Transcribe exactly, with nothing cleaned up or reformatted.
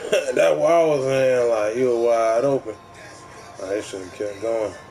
That's what I was saying. Like, you were wide open. Like, they should have kept going.